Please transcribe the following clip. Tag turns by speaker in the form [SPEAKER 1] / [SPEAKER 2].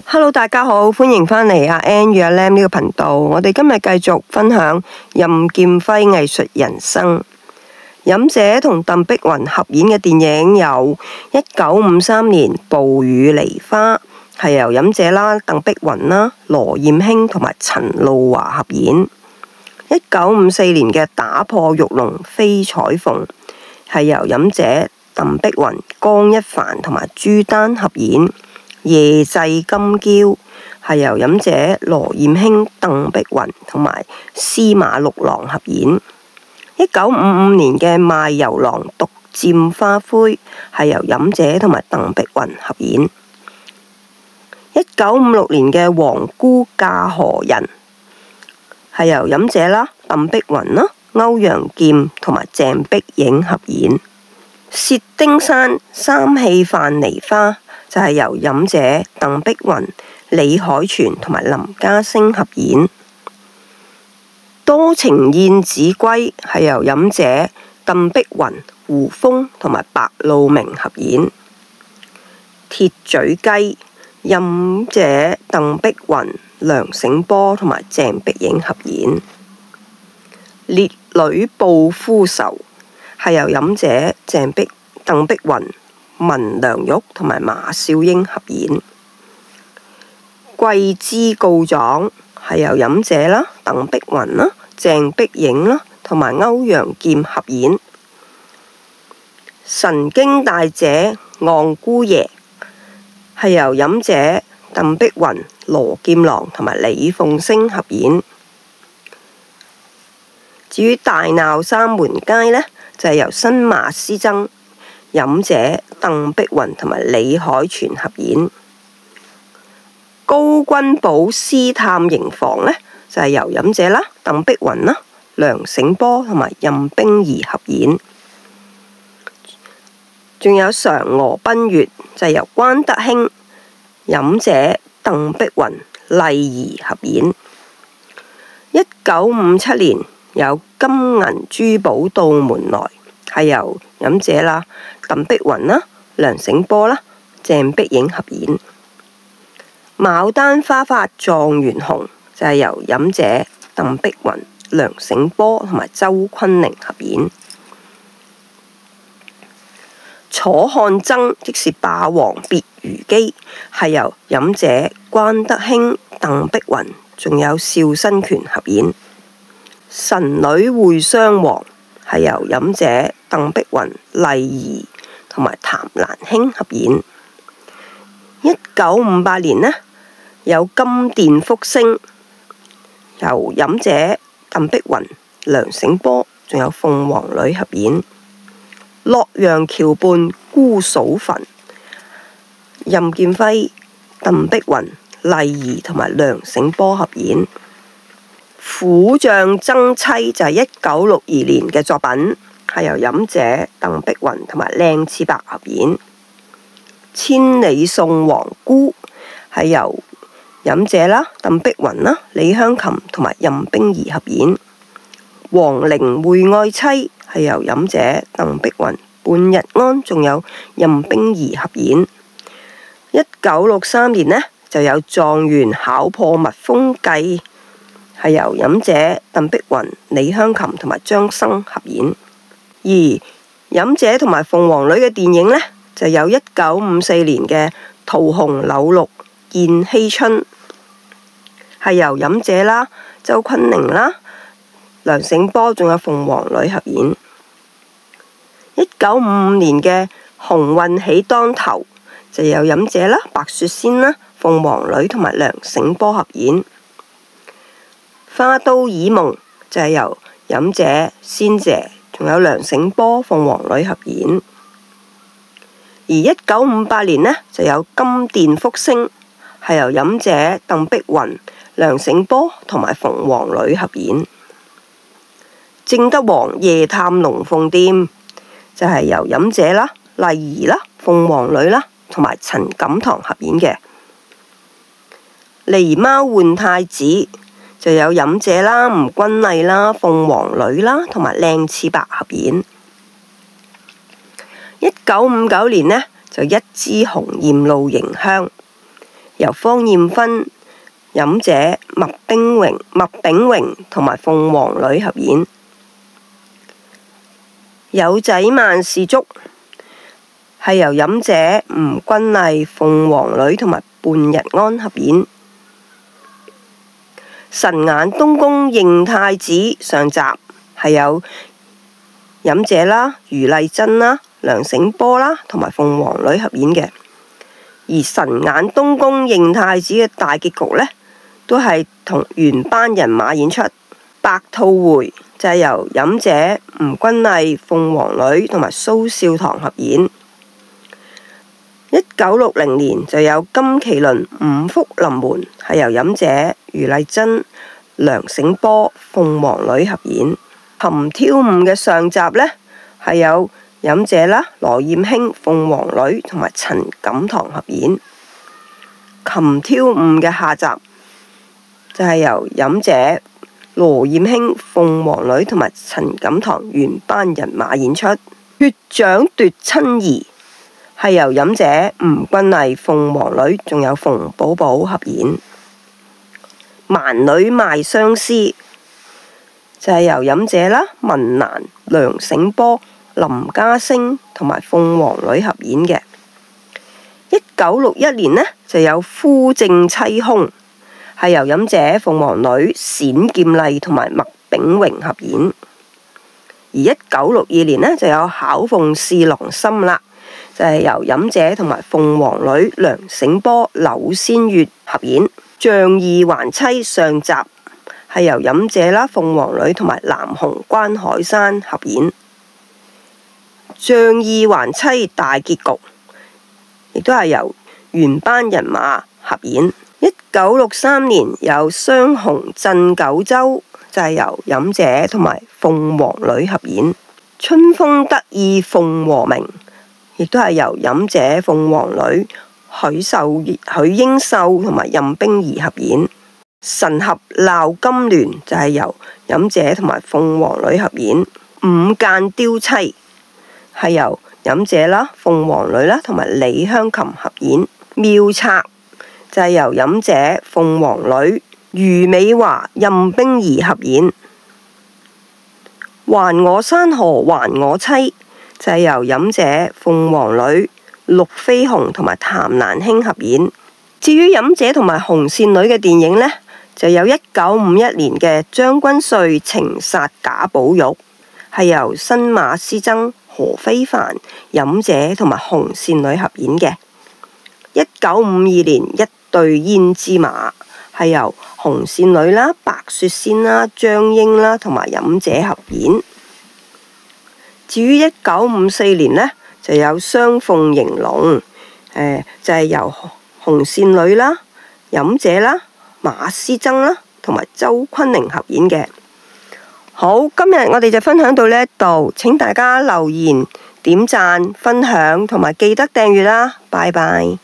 [SPEAKER 1] Hello， 大家好，歡迎返嚟阿 Ann 與阿 Lam 呢個頻道。我哋今日繼續分享任劍輝藝術人生。飲者同鄧碧雲合演嘅電影有1953年《暴雨梨花》，係由飲者啦、鄧碧雲啦、羅艷卿同埋陳露華合演。1954年嘅《打破玉龍飛彩鳳》，係由飲者、鄧碧雲、江一帆同埋朱丹合演。夜祭金嬌，係由飲者羅艷卿、鄧碧雲同埋司馬六郎合演。1955年嘅賣油郎獨佔花魁，係由飲者同埋鄧碧雲合演。1956年嘅黃姑嫁何人，係由飲者啦、鄧碧雲啦、歐陽劍同埋鄭碧影合演。薛丁山三氣泛梨花，就係由飲者鄧碧雲、李海泉同埋林家聲合演。多情燕子歸，係由飲者鄧碧雲、胡楓同埋白露明合演。鐵嘴雞，飲者鄧碧雲、梁醒波同埋鄭碧影合演。烈女報夫仇，係由飲者鄧碧雲、文良玉同埋馬少英合演。桂枝告狀，係由飲者啦、鄧碧雲啦、鄭碧影啦同埋歐陽劍合演。神經大姐昂姑爺，係由飲者鄧碧雲、羅劍郎同埋李鳳聲合演。至於大鬧三門街呢，就係由新馬師曾、飲者鄧碧雲同埋李海泉合演。高君寶私探營房呢，就係由飲者啦、鄧碧雲啦、梁醒波同埋任冰兒合演。仲有嫦娥奔月，就係由關德興、飲者鄧碧雲、麗兒合演。1957年有金銀珠寶到門來，係由飲者啦、鄧碧雲啦、梁醒波啦、鄭碧影合演。牡丹花發狀元紅，就係由飲者鄧碧雲、梁醒波同埋周昆寧合演。楚漢爭，即是霸王別虞姬，係由飲者關德興、鄧碧雲仲有邵新權合演。神女會雙王，係由飲者鄧碧雲、麗兒同埋譚蘭卿合演。1958年呢，有金殿福星，由飲者鄧碧雲、梁醒波仲有鳳凰女合演。洛陽橋畔姑嫂墳，任劍輝、鄧碧雲、麗兒同埋梁醒波合演。虎將爭妻，就係1962年嘅作品，係由飲者鄧碧雲同埋靚次伯合演。千里送黃姑，係由飲者啦、鄧碧雲啦、李香琴同埋任冰兒合演。王陵會愛妻，係由飲者鄧碧雲、半日安仲有任冰兒合演。1963年呢，就有狀元考破蜜蜂計，係由飲者鄧碧雲、李香琴同埋張生合演。而飲者同埋鳳凰女嘅電影呢，就有1954年嘅《桃紅柳綠燕希春》，係由飲者啦、周昆寧啦、梁醒波仲有鳳凰女合演。1955年嘅《鴻運喜當頭》，就有飲者啦、白雪仙啦、鳳凰女同埋梁醒波合演。花都綺夢，就係由飲者仙姐仲有梁醒波、鳳凰女合演。而1958年呢，就有金殿福星，係由飲者鄧碧雲、梁醒波同埋鳳凰女合演。正德王夜探龍鳳店，就係由飲者啦、麗兒啦、鳳凰女啦同埋陳錦棠合演嘅。狸貓換太子，就有飲者啦、吳君麗啦、鳳凰女啦同埋靚次伯合演。1959年呢，就一枝紅艷露凝香， 由方艷芬、飲者麥炳榮同埋鳳凰女合演。有仔萬事足係由飲者吳君麗、鳳凰女同埋半日安合演。神眼東宮認太子上集係有飲者啦、余麗珍啦、梁醒波啦同埋鳳凰女合演嘅。而神眼東宮認太子嘅大結局呢，都係同原班人馬演出。白兔回就係由飲者吳君麗、鳳凰女同埋蘇少棠合演。1960年就有金麒麟五福臨門，係由飲者余麗珍、梁醒波、鳳凰女合演。琴挑誤嘅上集呢，係有飲者啦、羅艷卿、鳳凰女同埋陳錦棠合演。琴挑誤嘅下集就係由飲者羅艷卿、鳳凰女同埋陳錦棠原班人馬演出。血掌奪親兒係由飲者吳君麗、鳳凰女仲有馮寶寶合演。蠻女賣相思就係由飲者啦、文蘭、梁醒波、林家聲同埋鳳凰女合演嘅。1961年呢，就有夫正妻凶，係由飲者鳳凰女冼劍麗同埋麥炳榮合演。而1962年呢，就有巧鳳侍郎心啦，就係由飲者同埋鳳凰女梁醒波、柳仙月合演。仗義還妻上集係由飲者啦、鳳凰女同埋南紅關海山合演。仗義還妻大結局亦都係由原班人馬合演。1963年有雙雄鎮九州，就係由飲者同埋鳳凰女合演。春風得意鳳和鳴亦都係由飲者、鳳凰女、許英秀同埋任冰兒合演。神俠鬧金鑾就係由飲者同埋鳳凰女合演。五間雕妻係由飲者啦、鳳凰女啦同埋李香琴合演。妙策就係由飲者、鳳凰女、余美華、任冰兒合演。還我山河還我妻就係由飲者、鳳凰女、陸飛鴻同埋譚蘭卿合演。至於飲者同埋紅線女嘅電影呢，就有1951年嘅將軍帥情殺賈寶玉，係由新馬師曾、何非凡、飲者同埋紅線女合演嘅。1952年一對胭脂馬係由紅線女啦、白雪仙啦、張瑛啦同埋飲者合演。至於1954年呢，就有雙鳳迎龍，就係由紅線女啦、飲者啦、馬師曾啦同埋周昆寧合演嘅。好，今日我哋就分享到呢一度，請大家留言、點讚、分享同埋記得訂閱啦，拜拜。